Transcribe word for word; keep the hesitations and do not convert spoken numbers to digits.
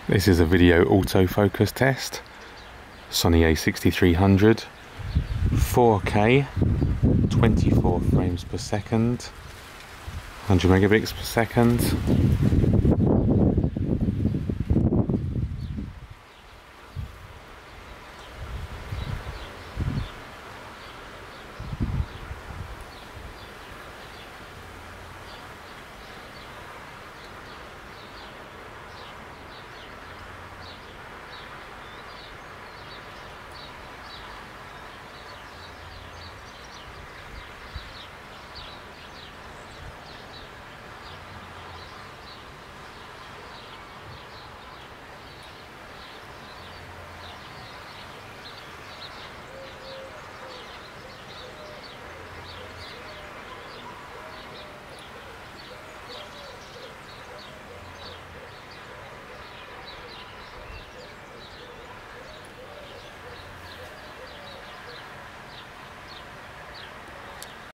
This is a video autofocus test. Sony A sixty-three hundred, four K, twenty-four frames per second, one hundred megabits per second.